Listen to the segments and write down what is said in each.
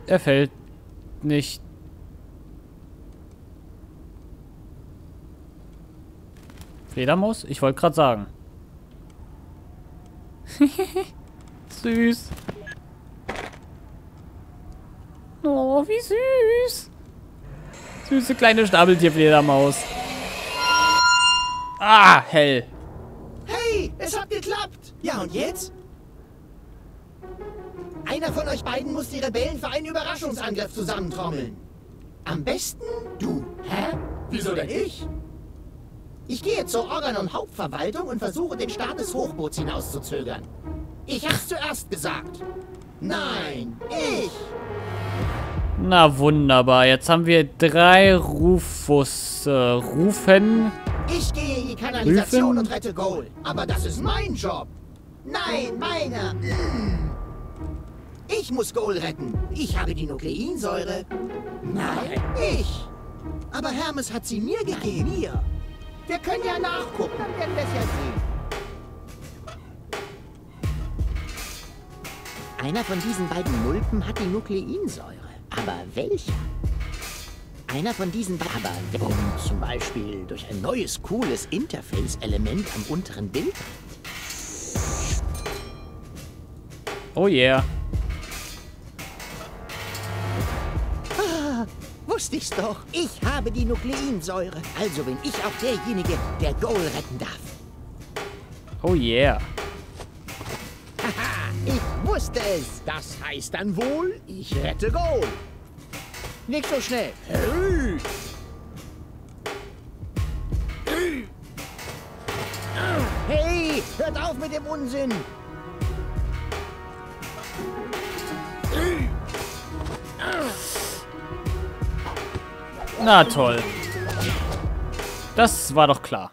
Er fällt nicht. Fledermaus? Ich wollte gerade sagen. Süß. Oh, wie süß. Süße kleine Schnabeltierfledermaus. Ah, hell. Hey, es hat geklappt. Ja, und jetzt? Einer von euch beiden muss die Rebellen für einen Überraschungsangriff zusammentrommeln. Am besten du. Hä? Wieso denn ich? Ich gehe zur Organon-Hauptverwaltung und versuche, den Start des Hochboots hinauszuzögern. Ich hab's zuerst gesagt. Nein, ich. Na wunderbar. Jetzt haben wir 3 Rufen. Ich gehe in die Kanalisation Rufen? und rette Goal. Aber das ist mein Job. Nein, meiner. Ich muss Goal retten. Ich habe die Nukleinsäure. Nein, ich. Aber Hermes hat sie mir gegeben. Nein, mir. Wir können ja nachgucken, dann werden wir es ja sehen. Einer von diesen beiden Mulpen hat die Nukleinsäure. Aber welcher? Einer von diesen beiden. Aber zum Beispiel durch ein neues, cooles Interface-Element am unteren Bild. Oh yeah. Wusste ich's doch. Ich habe die Nukleinsäure. Also bin ich auch derjenige, der Goal retten darf. Oh yeah. Haha, ich wusste es. Das heißt dann wohl, ich rette Goal. Nicht so schnell. Hey, hört auf mit dem Unsinn. Na toll. Das war doch klar.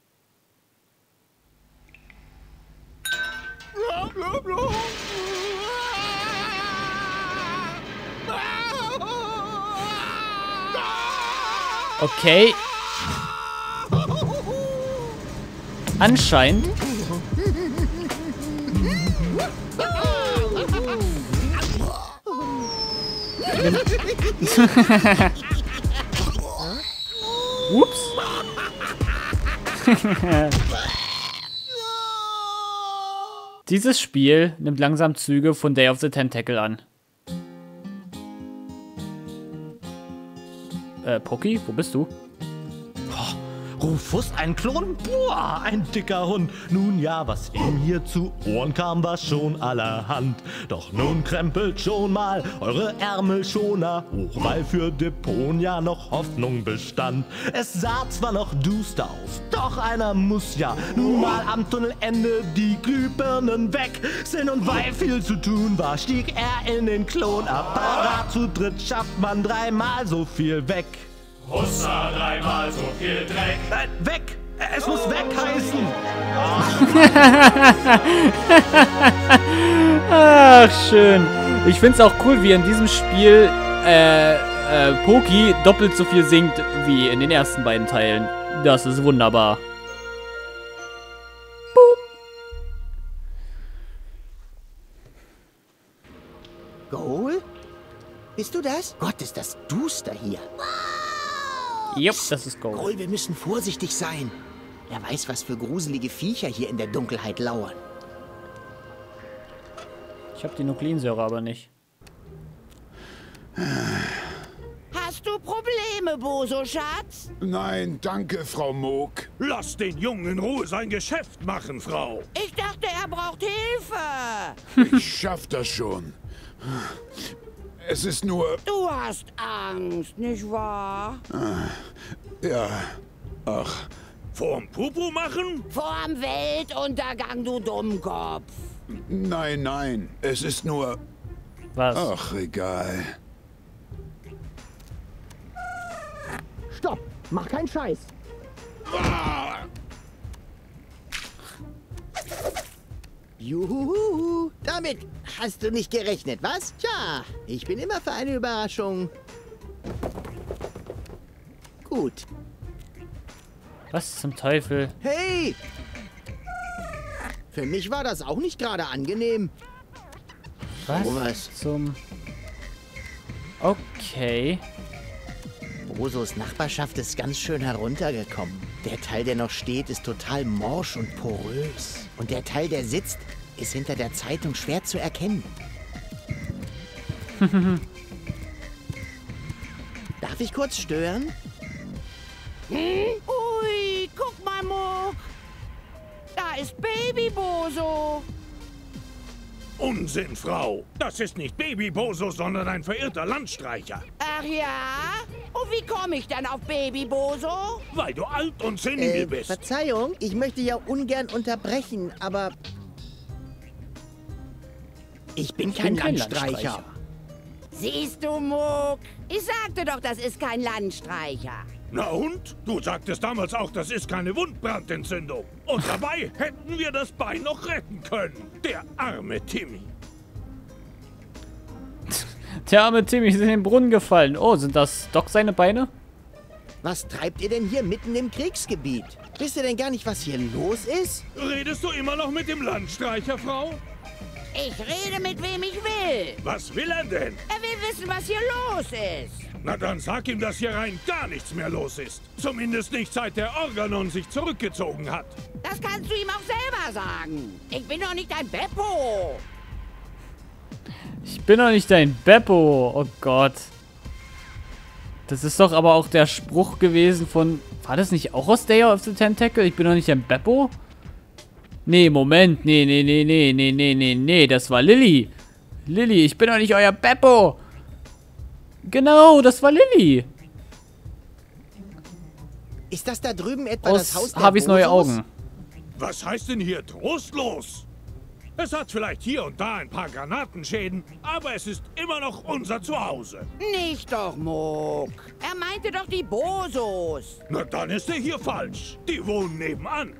Okay. Anscheinend. Ups. Dieses Spiel nimmt langsam Züge von Day of the Tentacle an. Poki, wo bist du? Rufus, ein Klon? Boah, ein dicker Hund. Nun ja, was ihm hier zu Ohren kam, war schon allerhand. Doch nun krempelt schon mal eure Ärmelschoner hoch, weil für Deponia noch Hoffnung bestand. Es sah zwar noch duster aus, doch einer muss ja nun mal am Tunnelende die Glühbirnen weg sind. Und weil viel zu tun war, stieg er in den Klonapparat. Zu dritt schafft man 3-mal so viel weg. Hussa, 3-mal so viel Dreck. Weg! Es muss weg heißen! Ach, schön. Ich find's auch cool, wie in diesem Spiel Poki doppelt so viel singt wie in den ersten beiden Teilen. Das ist wunderbar. Goal? Bist du das? Gott, ist das duster hier. Jupp, das ist Gold. Goal, wir müssen vorsichtig sein. Wer weiß, was für gruselige Viecher hier in der Dunkelheit lauern. Ich habe die Nukleinsäure aber nicht. Hast du Probleme, Boso, Schatz? Nein, danke, Frau Moog. Lass den Jungen in Ruhe sein Geschäft machen, Frau. Ich dachte, er braucht Hilfe. Ich schaff das schon. Es ist nur... Du hast Angst, nicht wahr? Ja, ach, Vorm Pupu machen? Vorm Weltuntergang, du Dummkopf. nein, nein. Es ist nur... Was? Ach, egal. Stopp! Mach keinen Scheiß! Juhu! Damit hast du nicht gerechnet, was? Tja, ich bin immer für eine Überraschung. Gut. Was zum Teufel? Hey! Für mich war das auch nicht gerade angenehm. Was Sowas. zum... Okay. Bosos Nachbarschaft ist ganz schön heruntergekommen. Der Teil, der noch steht, ist total morsch und porös. Und der Teil, der sitzt, ist hinter der Zeitung schwer zu erkennen. Darf ich kurz stören? Ui, guck mal, Muck. Da ist Baby Boso. Unsinn, Frau. Das ist nicht Baby Boso, sondern ein verirrter Landstreicher. Ach ja? Und wie komme ich dann auf Baby Boso? Weil du alt und senil bist. Verzeihung, ich möchte ja ungern unterbrechen, aber... Ich bin kein Landstreicher. Siehst du, Muck? Ich sagte doch, das ist kein Landstreicher. Na und? Du sagtest damals auch, das ist keine Wundbrandentzündung. Und dabei hätten wir das Bein noch retten können. Der arme Timmy. Der arme Timmy ist in den Brunnen gefallen. Oh, sind das doch seine Beine? Was treibt ihr denn hier mitten im Kriegsgebiet? Wisst ihr denn gar nicht, was hier los ist? Redest du immer noch mit dem Landstreicher, Frau? Ich rede mit wem ich will. Was will er denn? Er will wissen, was hier los ist. Na dann sag ihm, dass hier rein gar nichts mehr los ist. Zumindest nicht seit der Organon sich zurückgezogen hat. Das kannst du ihm auch selber sagen. Ich bin doch nicht dein Beppo. Ich bin doch nicht dein Beppo. Oh Gott. Das ist doch aber auch der Spruch gewesen von... War das nicht auch aus Day of the Tentacle? Ich bin doch nicht dein Beppo? Nee, Moment. Nee. Das war Lilly. Lilly, ich bin doch nicht euer Beppo. Genau, das war Lilly. Ist das da drüben etwa das Haus Aus der Habis neue Bosos? Augen. Was heißt denn hier trostlos? Es hat vielleicht hier und da ein paar Granatenschäden, aber es ist immer noch unser Zuhause. Nicht doch, Muck. Er meinte doch die Bosos. Na dann ist er hier falsch. Die wohnen nebenan.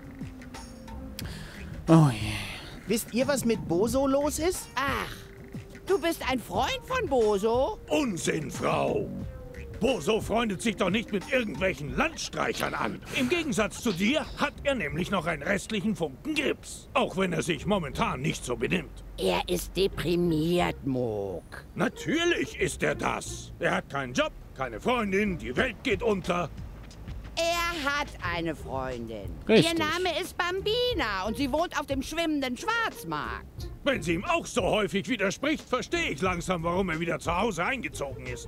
Oh je. Wisst ihr, was mit Boso los ist? Ach, du bist ein Freund von Boso? Unsinn, Frau. Boso freundet sich doch nicht mit irgendwelchen Landstreichern an. Im Gegensatz zu dir hat er nämlich noch einen restlichen Funken Grips. Auch wenn er sich momentan nicht so benimmt. Er ist deprimiert, Muck. Natürlich ist er das. Er hat keinen Job, keine Freundin, die Welt geht unter. Er hat eine Freundin. Richtig. Ihr Name ist Bambina und sie wohnt auf dem schwimmenden Schwarzmarkt. Wenn sie ihm auch so häufig widerspricht, verstehe ich langsam, warum er wieder zu Hause eingezogen ist.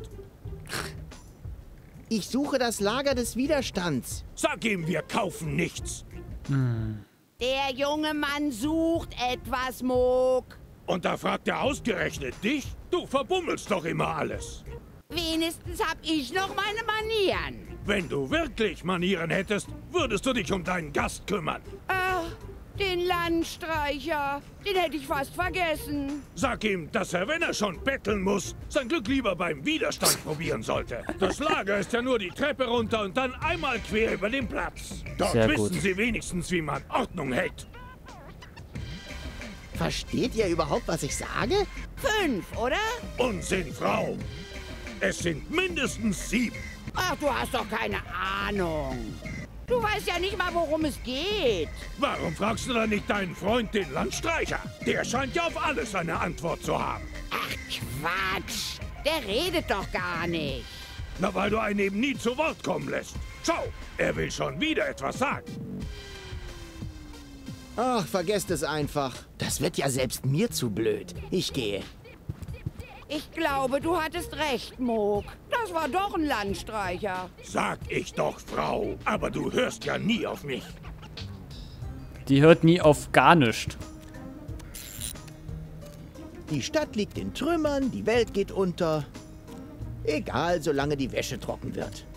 Ich suche das Lager des Widerstands. Sag ihm, wir kaufen nichts. Der junge Mann sucht etwas, Muck. Und da fragt er ausgerechnet dich? Du verbummelst doch immer alles. Wenigstens hab ich noch meine Manieren. Wenn du wirklich Manieren hättest, würdest du dich um deinen Gast kümmern. Ach, den Landstreicher. Den hätte ich fast vergessen. Sag ihm, dass er, wenn er schon betteln muss, sein Glück lieber beim Widerstand probieren sollte. Das Lager ist ja nur die Treppe runter und dann einmal quer über den Platz. Dort Sehr wissen gut. sie wenigstens, wie man Ordnung hält. Versteht ihr überhaupt, was ich sage? 5, oder? Unsinn, Frau. Es sind mindestens 7. Ach, du hast doch keine Ahnung. Du weißt ja nicht mal, worum es geht. Warum fragst du dann nicht deinen Freund, den Landstreicher? Der scheint ja auf alles eine Antwort zu haben. Ach, Quatsch. Der redet doch gar nicht. Na, weil du einen eben nie zu Wort kommen lässt. Schau, er will schon wieder etwas sagen. Ach, vergesst es einfach. Das wird ja selbst mir zu blöd. Ich gehe. Ich glaube, du hattest recht, Muck. Das war doch ein Landstreicher. Sag ich doch, Frau. Aber du hörst ja nie auf mich. Die hört nie auf gar nichts. Die Stadt liegt in Trümmern, die Welt geht unter. Egal, solange die Wäsche trocken wird.